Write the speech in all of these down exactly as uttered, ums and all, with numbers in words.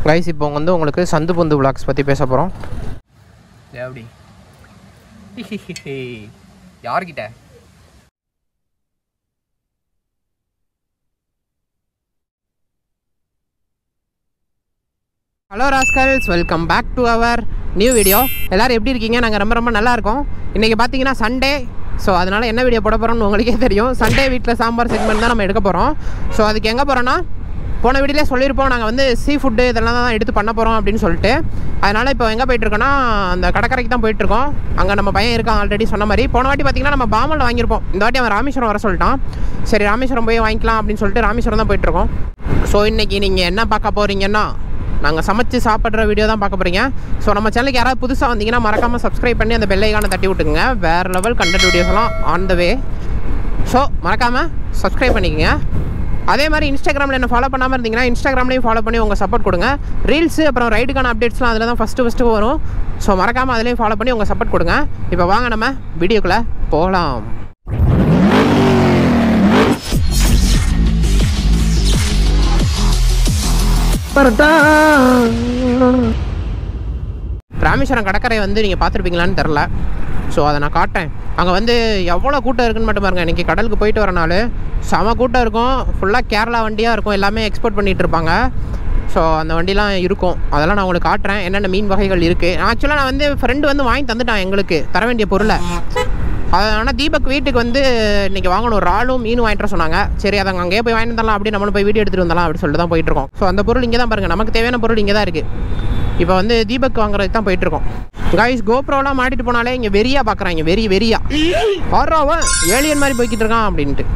Guys இப்போ வந்து உங்களுக்கு சந்து பொந்து விளாக்ஸ் பற்றி பேச போகிறோம். எப்படி யார்கிட்ட hello rascals, welcome back to our new video. எல்லோரும் எப்படி இருக்கீங்க? நாங்கள் ரொம்ப ரொம்ப நல்லா இருக்கோம். இன்றைக்கி பார்த்தீங்கன்னா சண்டே. ஸோ அதனால் என்ன வீடியோ போட போகிறோம்னு உங்களுக்கே தெரியும். சண்டே வீட்டில் சாம்பார் செக்மெண்ட் தான் நம்ம எடுக்க போகிறோம். ஸோ அதுக்கு எங்கே போகிறோன்னா, போன வீடியோலேயே சொல்லியிருப்போம் நாங்கள் வந்து சீ ஃபுட்டு இதெல்லாம் தான் எடுத்து பண்ண போகிறோம் அப்படின்னு சொல்லிட்டு. அதனால் இப்போ எங்கே போயிட்டுருக்கோன்னா, அந்த கடற்கரைக்கு தான் போயிட்டுருக்கோம். அங்கே நம்ம பையன் இருக்கான் ஆல்ரெடி சொன்ன மாதிரி. போன வாட்டி பார்த்திங்கன்னா நம்ம பாமலில் வாங்கியிருப்போம். இந்த வாட்டி அவன் ராமேஸ்வரம் வர சொல்லிட்டான். சரி ராமேஸ்வரம் போய் வாங்கிக்கலாம் அப்படின்னு சொல்லிட்டு ராமேஸ்வரம் தான் போயிட்டுருக்கோம். ஸோ இன்றைக்கி நீங்கள் என்ன பார்க்க போகிறீங்கன்னா, நாங்கள் சமைச்சு சாப்பிட்ற வீடியோ தான் பார்க்க போகிறீங்க. ஸோ நம்ம சேனலுக்கு யாராவது புதுசாக வந்தீங்கன்னா மறக்காமல் சப்ஸ்கிரைப் பண்ணி அந்த பெல் ஐகானை தட்டி விட்டுக்குங்க. வேறு லெவல் கண்டென்ட் வீடியோஸ்லாம் ஆன் த வே. ஸோ மறக்காமல் சப்ஸ்கிரைப் பண்ணிக்கோங்க. அதே மாதிரி இன்ஸ்டாகிராமில் என்ன ஃபாலோ பண்ணாமல் இருந்தீங்கன்னா இன்ஸ்டாகிராம்லேயும் ஃபாலோ பண்ணி உங்கள் சப்போர்ட் கொடுங்க. ரீல்ஸு அப்புறம் ரைடுக்கான அப்டேட்ஸ்லாம் அதில் தான் ஃபஸ்ட்டு ஃபஸ்ட்டு வரும். ஸோ மறக்காமல் அதிலையும் ஃபாலோ பண்ணி உங்கள் சப்போர்ட் கொடுங்க. இப்போ வாங்க நம்ம வீடியோக்குள்ளே போகலாம். ராமேஸ்வரம் கடற்கரை வந்து நீங்கள் பார்த்துருப்பீங்களான்னு தெரில. ஸோ அதை நான் காட்டேன். அங்கே வந்து எவ்வளோ கூட்டம் இருக்குன்னு மட்டும் பாருங்கள். இன்றைக்கி கடலுக்கு போயிட்டு வரனால செம கூட்டம் இருக்கும். ஃபுல்லாக கேரளா வண்டியாக இருக்கும். எல்லாமே எக்ஸ்போர்ட் பண்ணிகிட்டு இருப்பாங்க. ஸோ அந்த வண்டிலாம் இருக்கும். அதெல்லாம் நான் உங்களுக்கு காட்டுறேன் என்னென்ன மீன் வகைகள் இருக்குது. ஆக்சுவலாக நான் வந்து ஃப்ரெண்டு வந்து வாங்கி தந்துட்டான் எங்களுக்கு தர வேண்டிய பொருளை. அது ஆனால் தீபக் வீட்டுக்கு வந்து இன்றைக்கி வாங்கணும் ஒரு ஆளும் மீன் வாங்கிட்டு சொன்னாங்க. சரி அதை அங்கேயே போய் வாங்கிட்டு வந்தலாம் அப்படி நம்மளும் போய் வீடியோ எடுத்துகிட்டு வந்தலாம் அப்படி சொல்லிட்டு தான் போயிட்டுருக்கோம். ஸோ அந்த பொருள் இங்கே தான் பாருங்கள். நமக்கு தேவையான பொருள் இங்கே தான் இருக்குது. இப்போ வந்து தீபக் வாங்குறதுக்கு தான் போயிட்டுருக்கோம். கைஸ் கோப்ரோலாம் மாட்டிட்டு போனாலே இங்கே வெறியா பார்க்குறாங்க. வெறி வெறியா ஆறாவன் ஏலியன் மாதிரி போய்கிட்டு இருக்கான் அப்படின்ட்டு.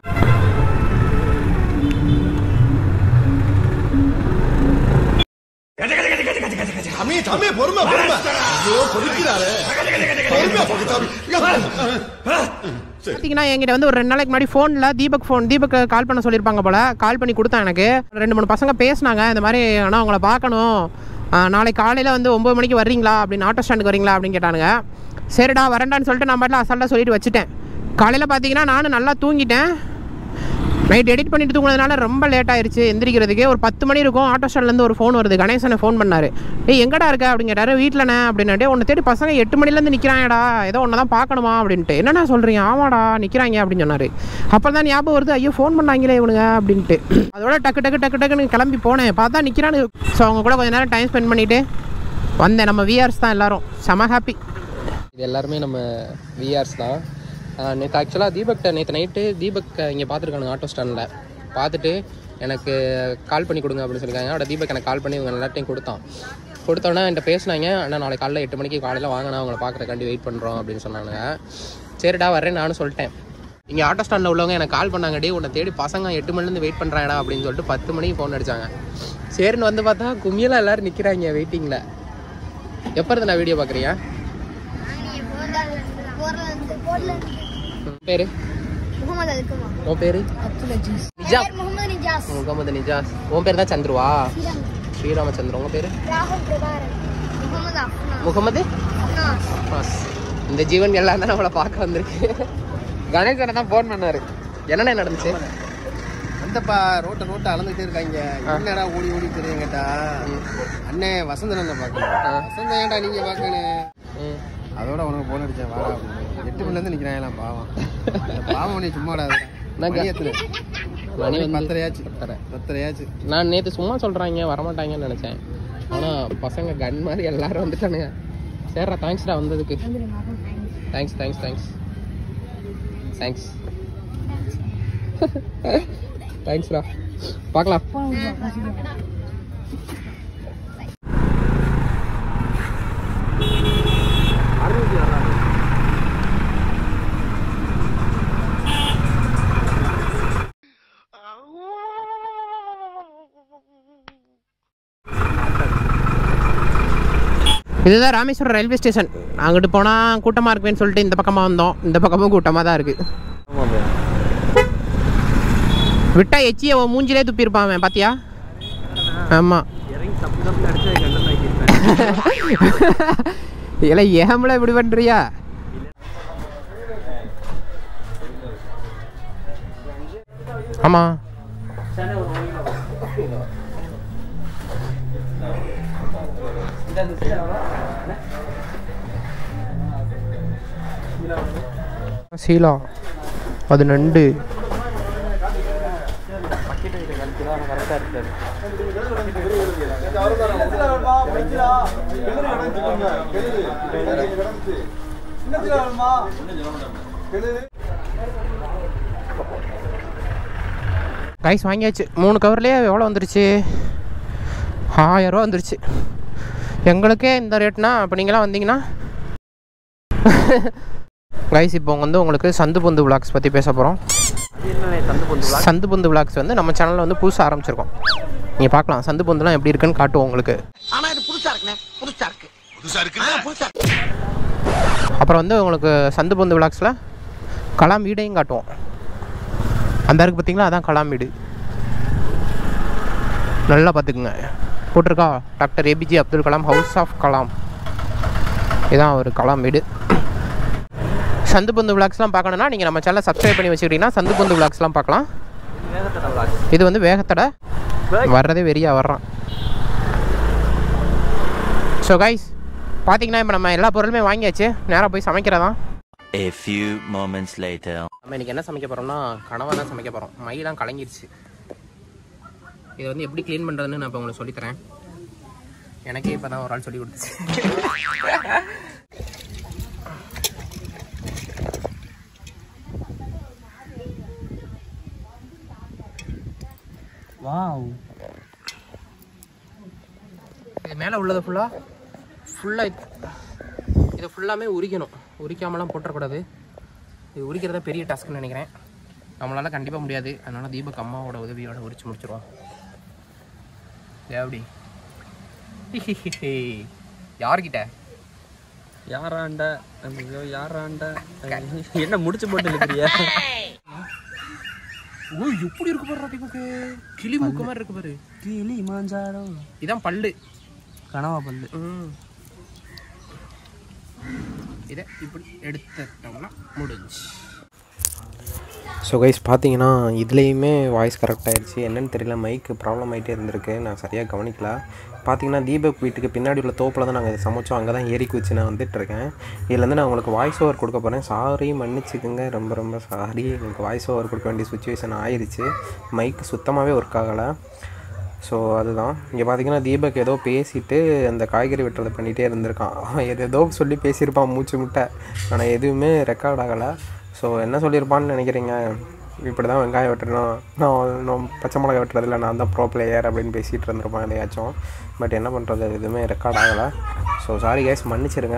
பார்த்தீங்கன்னா என்கிட்ட வந்து ஒரு ரெண்டு நாளைக்கு முன்னாடி ஃபோனில் தீபக் ஃபோன் தீபக் கால் பண்ண சொல்லியிருப்பாங்க போல். கால் பண்ணி கொடுத்தான் எனக்கு. ரெண்டு மூணு பசங்க பேசினாங்க இந்த மாதிரி. ஆனால் அவங்கள பார்க்கணும், நாளைக்கு காலையில் வந்து ஒம்பது மணிக்கு வர்றீங்களா அப்படின்னு, ஆட்டோ ஸ்டாண்டுக்கு வரீங்களா அப்படின்னு கேட்டானுங்க. சரிடா வரேன்டான்னு சொல்லிட்டு நான் பாட்டில் அசால்ட்டாக சொல்லிட்டு வச்சுட்டேன். காலையில் பார்த்தீங்கன்னா நானும் நல்லா தூங்கிட்டேன். நைட் எடிட் பண்ணிட்டு தூங்கினதுனால ரொம்ப லேட் ஆயிடுச்சு எந்திரிக்கிறதுக்கு. ஒரு பத்து மணி இருக்கும். ஆட்டோ ஸ்டாண்ட்லேருந்து ஒரு ஃபோன் வருது. கணேசனை ஃபோன் பண்ணார். ஏய் எங்கடா இருக்க அப்படின்னு கேட்டார். வீட்டிலண்ணே அப்படின்னாட்டே. உன்னை தேடி பசங்க எட்டு மணிலேருந்து நிற்கிறாங்கடா, ஏதோ ஒன்று தான் பார்க்கணுமா அப்படின்ட்டு. என்னென்ன சொல்கிறீங்க? ஆமாடா நிற்கிறாங்க அப்படின்னு சொன்னார். அப்புறம் தான் ஞாபகம் வருது, ஐயோ ஃபோன் பண்ணாங்களே இவனுங்க அப்படின்ட்டு. அதோட டக்கு டக்கு டக்கு டக்குன்னு கிளம்பி போனேன். பார்த்தா நிற்கிறானு. ஸோ அவங்க கூட கொஞ்சம் நேரம் டைம் ஸ்பெண்ட் பண்ணிவிட்டு வந்தேன். நம்ம விஆர்ஸ் தான் எல்லோரும் செம ஹாப்பி. இது எல்லாருமே நம்ம விஆர்ஸ் தான். நேற்று ஆக்சுவலாக தீபக்கிட்ட நேற்று நைட்டு தீபக் இங்கே பார்த்துருக்கானுங்க ஆட்டோ ஸ்டாண்டில். பார்த்துட்டு எனக்கு கால் பண்ணி கொடுங்க அப்படின்னு சொல்லியிருக்காங்க. அவட தீபக் எனக்கு கால் பண்ணி இவங்க எல்லாத்தையும் கொடுத்தான். கொடுத்தோன்னே என்கிட்ட பேசினாங்க. ஆனால் நாளைக்கு காலையில் எட்டு மணிக்கு காலையில் வாங்கினா அவங்கள பார்க்குறக்காண்டி வெயிட் பண்ணுறோம் அப்படின்னு சொன்னாங்க. சரிடா வரேன் நானும் சொல்லிட்டேன். இங்கே ஆட்டோ ஸ்டாண்டில் உள்ளவங்க எனக்கு கால் பண்ணாங்கடி, உன்னை தேடி பசங்க எட்டு மணிலேருந்து வெயிட் பண்ணுறாங்கடா அப்படின்னு சொல்லிட்டு பத்து மணிக்கு ஃபோன் அடித்தாங்க. சரின்னு வந்து பார்த்தா கும்மியெல்லாம் எல்லோரும் நிற்கிறாங்க வெயிட்டிங்கில். எப்போ இருந்து நான் வீடியோ பார்க்குறீங்க? பேரு உன் பேரு முகமது நிஜாஸ். உன் பேர் தான் சந்துருவா? ஸ்ரீராமச்சந்திரன். உங்க பேரு? முகமது. இந்த ஜீவன் எல்லாம் தான் நம்மளை பார்க்க வந்திருக்கு. கணேசனை தான் ஃபோன் பண்ணாரு. என்னென்ன நடந்துச்சு? அந்தப்பா ரோட்டை ரோட்டை அளந்துட்டே இருக்காங்க. என்னடா ஓடி ஓடி தெரியும் கேட்டா, அண்ணே வசந்தன் என்ன பார்க்கணும். வசந்தன் ஏன்டா நீங்க பார்க்கணும். அதோட உனக்கு போன் அடிச்சேன் வாடா அப்படின்னு. எட்டு மணிலேருந்து நிற்கிறாங்களாம் பாவம். பாவம் பண்ணி சும்மாடா மணி பத்தரையாச்சு பத்தரையாச்சு. நான் நேற்று சும்மா சொல்கிறாங்க வரமாட்டாங்கன்னு நினச்சேன். ஆனால் பசங்க கன் மாதிரி எல்லாரும் வந்துட்டானுங்க. சரிடா தேங்க்ஸ்டா வந்ததுக்கு. தேங்க்ஸ் தேங்க்ஸ் தேங்க்ஸ் தேங்க்ஸ் தேங்க்ஸ்டா. பார்க்கலாம். இதுதான் ராமேஸ்வரம் ரயில்வே ஸ்டேஷன். அங்கிட்டு போனால் கூட்டமாக இருக்குன்னு சொல்லிட்டு இந்த பக்கமாக வந்தோம். இந்த பக்கமும் கூட்டமாக தான் இருக்குது. விட்டா எச்சியை மூஞ்சிலே துப்பியிருப்பான் பார்த்தியா? ஆமாம். இல்லை ஏம்ல இப்படி பண்ணுறியா? ஆமாம் சீலா அது நண்டு கைஸ் வாங்கியாச்சு. மூணு கவர்லேயே எவ்வளோ வந்துருச்சு? ஆயிரம் ரூபா வந்துருச்சு. எங்களுக்கே இந்த ரேட்னா இப்போ நீங்களாம் வந்தீங்கன்னா கைஸ் இப்போ வந்து உங்களுக்கு சந்து பொந்து விளாக்ஸ் பற்றி பேச போகிறோம். சந்து பொந்து விளாக்ஸ் வந்து நம்ம சேனலில் வந்து புதுசாக ஆரம்பிச்சிருக்கோம். நீங்கள் பார்க்கலாம் சந்து பொந்துலாம் எப்படி இருக்குன்னு காட்டுவோம் உங்களுக்கு. அப்புறம் வந்து உங்களுக்கு சந்து பொந்து விளாக்ஸில் கலாம் வீடையும் காட்டுவோம். அந்த இருக்குது பார்த்தீங்களா, அதான் கலாம் வீடு. நல்லா பார்த்துக்குங்க, போட்டிருக்கா doctor APJ Abdul Kalam house of Kalam. இதுதான் ஒரு கலாம் வீடு. சந்து பொந்து விளாக்ஸ்லாம் பார்க்கணுன்னா நீங்கள் நம்ம சேனலை சப்ஸ்கிரைப் பண்ணி வச்சுக்கிட்டிங்கன்னா சந்து பொந்து விளாக்ஸ்லாம் பார்க்கலாம். இது வந்து வேகத்தடை வர்றதே வெறியாக வர்றான். ஸோ கைஸ் பார்த்தீங்கன்னா இப்போ நம்ம எல்லா பொருளுமே வாங்கியாச்சு. நேராக போய் சமைக்கிறதான். A few moments later. நம்ம இன்றைக்கி என்ன சமைக்க போகிறோம்னா கனவா தான் சமைக்க போகிறோம். மையெல்லாம் கலங்கிருச்சு. இதை வந்து எப்படி க்ளீன் பண்ணுறதுன்னு நான் இப்போ உங்களுக்கு சொல்லித்தரேன். எனக்கே இப்போ தான் ஒரு ஆள் சொல்லி கொடுத்துச்சு. வாவ், இது மேலே உள்ளது ஃபுல்லாக ஃபுல்லாக இதை ஃபுல்லாமே உரிக்கணும். உரிக்காமலாம் போட்டுறக்கூடாது. இது உரிக்கிறத பெரிய டாஸ்க்குன்னு நினைக்கிறேன். நம்மளால் கண்டிப்பாக முடியாது. அதனால் தீபக் அம்மாவோட உதவியோட உரிச்சு முடிச்சிருவோம். எப்படி யார்கிட்ட யாராண்ட யாராண்ட என்ன முடிச்சு போட்டு இருக்கிறியா? ஓ எப்படி இருக்கு பாரு தீபக்கு, கிளி மூக்கு மாதிரி இருக்கு பாரு. கிளி மாஞ்சாரோ, இதான் பல்லு, கனவா பல்லு. இதை இப்படி எடுத்துட்டோம்னா முடிஞ்சு. ஸோ கைஸ் பார்த்தீங்கன்னா இதுலேயுமே வாய்ஸ் கரெக்ட் ஆகிடுச்சு. என்னென்னு தெரியல, மைக்கு ப்ராப்ளம் ஆகிட்டே இருந்திருக்கு. நான் சரியாக கவனிக்கல. பார்த்தீங்கன்னா தீபக் வீட்டுக்கு பின்னாடி உள்ள தோப்பில் தான் நாங்கள் இதை சமைச்சோம். அங்கே தான் ஏறிக்கு வச்சு நான் வந்துட்டுருக்கேன். இதுலேருந்து நான் உங்களுக்கு வாய்ஸ் ஓவர் கொடுக்க போகிறேன். சாரி மன்னிச்சுக்குங்க, ரொம்ப ரொம்ப சாரி. உங்களுக்கு வாய்ஸ் ஓவர் கொடுக்க வேண்டிய சுச்சுவேஷன் ஆயிடுச்சு. மைக்கு சுத்தமாகவே ஒர்க் ஆகலை. ஸோ அதுதான். இங்கே பார்த்தீங்கன்னா தீபக் ஏதோ பேசிவிட்டு அந்த காய்கறி வெட்டுறதை பண்ணிகிட்டே இருந்திருக்கான். ஏதோ சொல்லி பேசியிருப்பான் மூச்சு முட்டை, ஆனால் எதுவுமே ரெக்கார்ட் ஆகலை. ஸோ என்ன சொல்லியிருப்பான்னு நினைக்கிறீங்க? இப்படி தான் வெங்காயம் வெட்டணும், நான் நான் பச்சை மிளகாய் வெட்டுறதில்ல, நான் தான் ப்ரோ பிளேயர் அப்படின்னு பேசிகிட்டு இருந்திருப்பான் எதையாச்சும். பட் என்ன பண்ணுறது, எதுவுமே ரெக்கார்ட் ஆகலை. ஸோ சாரி கேஸ், மன்னிச்சிருங்க.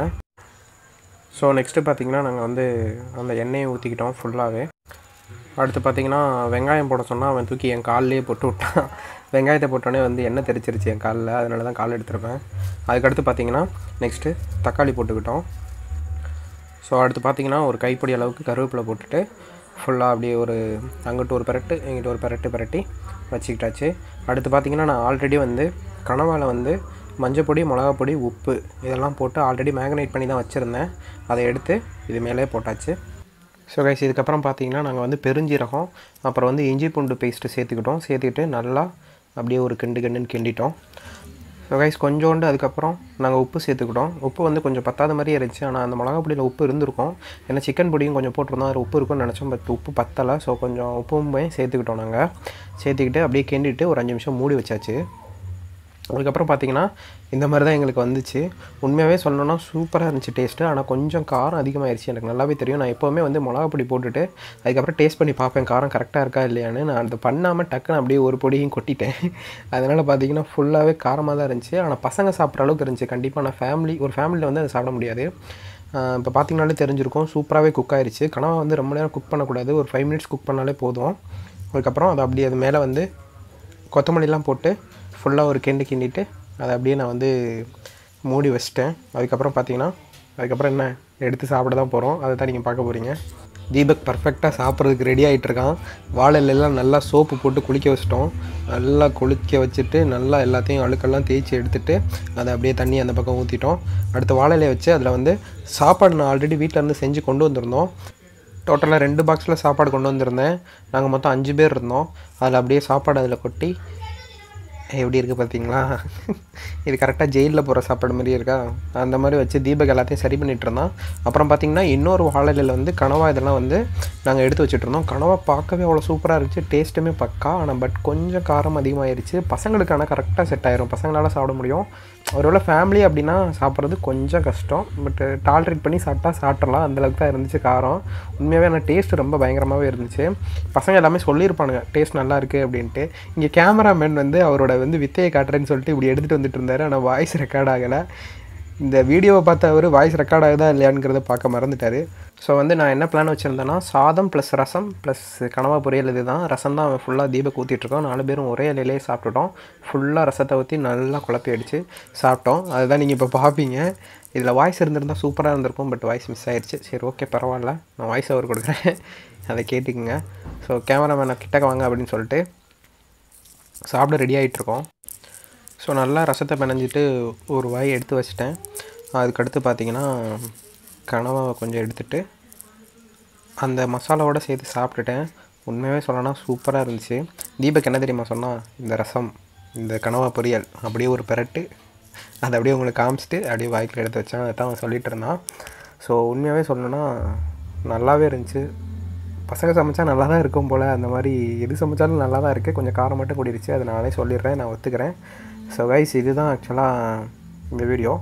ஸோ நெக்ஸ்ட்டு பார்த்திங்கன்னா நாங்கள் வந்து அந்த எண்ணெயை ஊற்றிக்கிட்டோம் ஃபுல்லாகவே. அடுத்து பார்த்திங்கன்னா வெங்காயம் போட சொன்னால் அவன் தூக்கி என் கால்லேயே போட்டு விட்டான். வெங்காயத்தை போட்டோன்னே வந்து எண்ணெய் தெரிச்சிருச்சு என் காலில், அதனால தான் கால் எடுத்துருப்பேன். அதுக்கடுத்து பார்த்திங்கன்னா நெக்ஸ்ட்டு தக்காளி போட்டுக்கிட்டோம். ஸோ அடுத்து பார்த்திங்கன்னா ஒரு கைப்பிடி அளவுக்கு கருவேப்பிலை போட்டுட்டு ஃபுல்லாக அப்படியே ஒரு அங்கிட்டு ஒரு பெரட்டு எங்கிட்ட ஒரு பெரட்டு பெரட்டி வச்சுக்கிட்டாச்சு. அடுத்து பார்த்திங்கன்னா நான் ஆல்ரெடி வந்து கனவாவில் வந்து மஞ்சள் பொடி, மிளகா பொடி, உப்பு இதெல்லாம் போட்டு ஆல்ரெடி மேக்னேட் பண்ணி தான் வச்சுருந்தேன். அதை எடுத்து இது மேலே போட்டாச்சு. ஸோ கைஸ் இதுக்கப்புறம் பார்த்திங்கன்னா நாங்கள் வந்து பெருஞ்சீரகம் அப்புறம் வந்து இஞ்சி பூண்டு பேஸ்ட்டு சேர்த்துக்கிட்டோம். சேர்த்துக்கிட்டு நல்லா அப்படியே ஒரு கிண்டு கிண்டுன்னு கிண்டிட்டோம். ஸோ கைஸ் கொஞ்சோண்டு அதுக்கப்புறம் நாங்கள் உப்பு சேர்த்துக்கிட்டோம். உப்பு வந்து கொஞ்சம் பத்தாத மாதிரியே இருந்துச்சு, ஆனால் அந்த மிளகா பொடியில் உப்பு இருந்திருக்கும். ஏன்னா சிக்கன் பொடியும் கொஞ்சம் போட்டிருந்தோம், அதில் உப்பு இருக்குன்னு நினச்சோம். பட் உப்பு பத்தலை. ஸோ கொஞ்சம் உப்புமே சேர்த்துக்கிட்டோம். நாங்கள் சேர்த்துக்கிட்டு அப்படியே கிண்டிட்டு ஒரு அஞ்சு நிமிஷம் மூடி வச்சாச்சு. அதுக்கப்புறம் பார்த்திங்கன்னா இந்த மாதிரி தான் எங்களுக்கு வந்துச்சு. உண்மையாகவே சொல்லணும்னா சூப்பராக இருந்துச்சு டேஸ்ட்டு. ஆனால் கொஞ்சம் காரம் அதிகமாகிடுச்சு. எனக்கு நல்லாவே தெரியும். நான் எப்போவுமே வந்து மிளகா பொடி போட்டுட்டு அதுக்கப்புறம் டேஸ்ட் பண்ணி பார்ப்பேன் காரம் கரெக்டாக இருக்கா இல்லையான்னு. நான் அதை பண்ணாமல் டக்குன்னு அப்படியே ஒரு பொடியும் கொட்டிட்டேன். அதனால் பார்த்திங்கன்னா ஃபுல்லாகவே காரமாக தான் இருந்துச்சு. ஆனால் பசங்க சாப்பிட்ற அளவுக்கு இருந்துச்சு. கண்டிப்பாக நான் ஃபேமிலி ஒரு ஃபேமிலியில் வந்து அதை சாப்பிட முடியாது. இப்போ பார்த்திங்கனாலே தெரிஞ்சிருக்கும், சூப்பராகவே குக் ஆகிடுச்சு. கனவா வந்து ரொம்ப நேரம் குக் பண்ணக்கூடாது, ஒரு ஃபைவ் மினிட்ஸ் குக் பண்ணாலே போதும். அதுக்கப்புறம் அதை அப்படியே அது மேலே வந்து கொத்தமல்லிலாம் போட்டு ஃபுல்லாக ஒரு கிண்டு கிண்டிட்டு அதை அப்படியே நான் வந்து மூடி வச்சிட்டேன். அதுக்கப்புறம் பார்த்திங்கன்னா அதுக்கப்புறம் என்ன எடுத்து சாப்பிட தான் போகிறோம். அதை தான் நீங்கள் பார்க்க போகிறீங்க. தீபக் பர்ஃபெக்டாக சாப்பிட்றதுக்கு ரெடி ஆகிட்டுருக்கான். வாழையிலெல்லாம் நல்லா சோப்பு போட்டு குளிக்க வச்சிட்டோம். நல்லா குளிக்க வச்சுட்டு நல்லா எல்லாத்தையும் அழுக்கெல்லாம் தேய்ச்சி எடுத்துகிட்டு அதை அப்படியே தண்ணி அந்த பக்கம் ஊற்றிட்டோம். அடுத்து வாழையில வச்சு அதில் வந்து சாப்பாடு நான் ஆல்ரெடி வீட்டிலேருந்து செஞ்சு கொண்டு வந்திருந்தோம். டோட்டலாக ரெண்டு பாக்ஸில் சாப்பாடு கொண்டு வந்திருந்தேன். நாங்கள் மொத்தம் அஞ்சு பேர் இருந்தோம். அதில் அப்படியே சாப்பாடு அதில் கொட்டி எப்படி இருக்குது பார்த்தீங்களா? இது கரெக்டாக ஜெயிலில் போகிற சாப்பாடு மாதிரி இருக்கா? அந்த மாதிரி வச்சு தீபக் எல்லாத்தையும் சரி பண்ணிகிட்டு இருந்தோம். அப்புறம் பார்த்திங்கன்னா இன்னொரு வாழையில் வந்து கனவா இதெல்லாம் வந்து நாங்கள் எடுத்து வச்சுட்ருந்தோம். கனவா பார்க்கவே அவ்வளோ சூப்பராக இருந்துச்சு, டேஸ்ட்டுமே பக்கா. ஆனால் பட் கொஞ்சம் காரம் அதிகமாகிடுச்சு. பசங்களுக்கு ஆனால் கரெக்டாக செட் ஆயிரும், பசங்களால் சாப்பிட முடியும். ஒருவேளை ஃபேமிலி அப்படின்னா சாப்பிட்றது கொஞ்சம் கஷ்டம், பட்டு டாலரேட் பண்ணி சாப்பிட்டா சாப்பிட்றலாம். அந்தளவுக்கு தான் இருந்துச்சு காரம். உண்மையாகவே ஆனால் டேஸ்ட்டு ரொம்ப பயங்கரமாகவே இருந்துச்சு. பசங்க எல்லாமே சொல்லியிருப்பானுங்க டேஸ்ட் நல்லா இருக்குது அப்படின்ட்டு. இங்கே கேமராமேன் வந்து அவரோட வந்து வித்தையை காட்டுறேன்னு சொல்லிட்டு இப்படி எடுத்துகிட்டு வந்துட்டு இருந்தார். ஆனால் வாய்ஸ் ரெக்கார்ட் ஆகலை. இந்த வீடியோவை பார்த்து அவர் வாய்ஸ் ரெக்கார்ட் ஆகுதா இல்லையாங்கிறத பார்க்க மறந்துட்டார். ஸோ வந்து நான் என்ன பிளான் வச்சுருந்தேன்னா சாதம் ப்ளஸ் ரசம் ப்ளஸ் கனவா பொரியல். இது தான் ரசம் தான் ஃபுல்லாக தீபக் ஊற்றிட்டுருக்கோம். நாலு பேரும் ஒரே இலையிலே சாப்பிட்டுட்டோம். ஃபுல்லாக ரசத்தை ஊற்றி நல்லா குழப்பி அடித்து சாப்பிட்டோம். அதுதான் நீங்கள் இப்போ பார்ப்பீங்க. இதில் வாய்ஸ் இருந்திருந்தால் சூப்பராக இருந்திருக்கும், பட் வாய்ஸ் மிஸ் ஆயிடுச்சு. சரி ஓகே பரவாயில்ல, நான் வாய்ஸ் ஓவர் கொடுக்குறேன், அதை கேட்டுக்குங்க. ஸோ கேமராமேனை கிட்டக்க வாங்க அப்படின்னு சொல்லிட்டு சாப்பிட ரெடி ஆகிட்ருக்கோம். ஸோ நல்லா ரசத்தை பிணைஞ்சிட்டு ஒரு வாய் எடுத்து வச்சிட்டேன். அதுக்கடுத்து பார்த்திங்கன்னா கனவாவை கொஞ்சம் எடுத்துகிட்டு அந்த மசாலாவோடு சேர்த்து சாப்பிட்டுட்டேன். உண்மையாகவே சொல்லணும்னா சூப்பராக இருந்துச்சு. தீபக் என்ன தெரியுமா சொன்னால், இந்த ரசம் இந்த கனவா பொரியல் அப்படியே ஒரு பெரட்டு அதை அப்படியே உங்களுக்கு காமிச்சிட்டு அப்படியே வாய்க்கில் எடுத்து வச்சேன். அதை தான் அவன் சொல்லிகிட்டு இருந்தான். ஸோ உண்மையாகவே சொல்லணுன்னா நல்லாவே இருந்துச்சு. பசங்க சமைச்சா நல்லா தான் இருக்கும் போல், அந்த மாதிரி எது சமைச்சாலும் நல்லா தான் இருக்குது. கொஞ்சம் காரம் மட்டும் கூடிருச்சு, அதை நானே சொல்லிடுறேன், நான் ஒத்துக்கிறேன். ஸோ கைஸ் இது தான் ஆக்சுவலாக இந்த வீடியோ.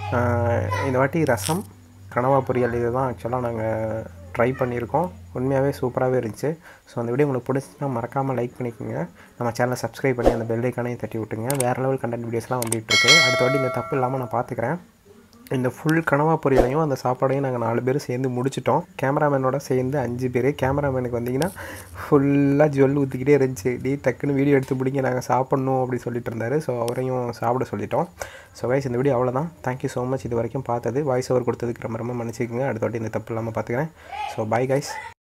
இந்த வாட்டி ரசம் கனவா பொரியல் இது தான் ஆக்சுவலாக நாங்கள் ட்ரை பண்ணியிருக்கோம். உண்மையாகவே சூப்பராகவே இருந்துச்சு. ஸோ அந்த வீடியோ உங்களுக்கு பிடிச்சிச்சுன்னா மறக்காமல் லைக் பண்ணிக்கோங்க. நம்ம சேனலை சப்ஸ்கிரைப் பண்ணி அந்த பெல் ஐக்கானையும் தட்டி விட்டுங்க. வேறு லெவல் கண்டென்ட் வீடியோஸ்லாம் வந்துகிட்ருக்கு. அடுத்த வாட்டி இந்த தப்பு இல்லாமல் நான் பார்த்துக்கிறேன். இந்த ஃபுல் கனவா பொரியலையும் அந்த சாப்பாடையும் நாங்கள் நாலு பேர் சேர்ந்து முடிச்சிட்டோம். கேமராமேனோட சேர்ந்து அஞ்சு பேர். கேமராமேனுக்கு வந்தீங்கன்னா ஃபுல்லாக ஜுவல் ஊற்றிக்கிட்டே இருந்துச்சு. டி டக்குன்னு வீடியோ எடுத்து பிடிங்க, நாங்கள் சாப்பிட்ணும் அப்படி சொல்லிட்டு இருந்தார். ஸோ அவரையும் சாப்பிட சொல்லிட்டோம். ஸோ கைஸ் இந்த வீடியோ அவ்வளோதான். தேங்க்யூ ஸோ மச் இது வரைக்கும் பார்த்தது. வாய்ஸ் ஓவர் கொடுத்ததுக்கு ரொம்ப ரொம்ப மன்னிச்சிக்கோங்க. அடுத்த வாட்டி இந்த தப்பு இல்லாமல் பார்த்துக்கிறேன். So bye guys.